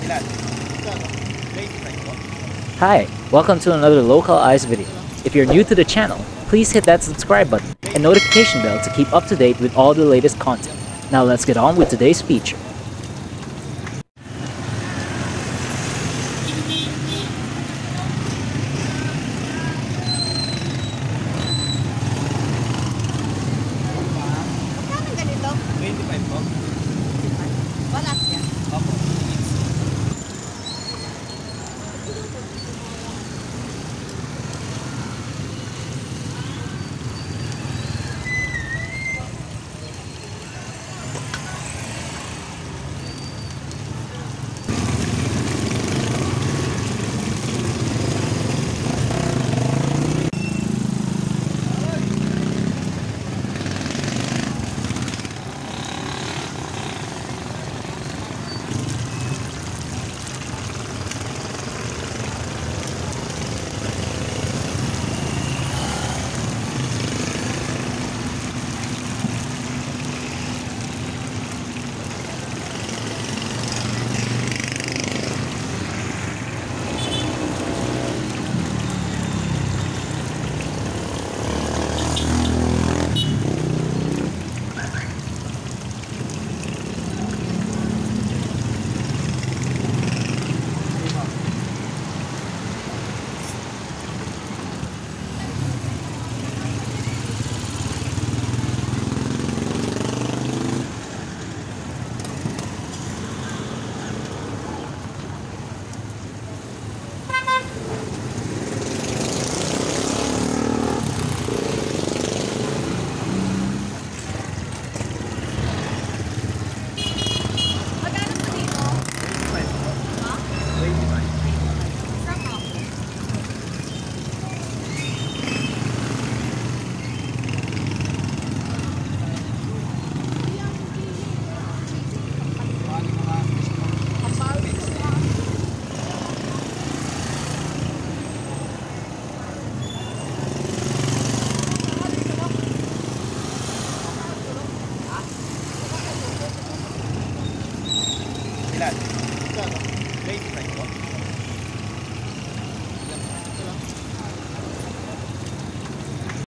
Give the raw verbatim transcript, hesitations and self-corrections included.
Hi, welcome to another localized video. If you're new to the channel, please hit that subscribe button and notification bell to keep up to date with all the latest content. Now let's get on with today's feature. Magkano ganito? twenty-five po. Balat yan. Opo. Magkano po dito? twenty-five po. Ha? twenty-five. Saka? Ilan?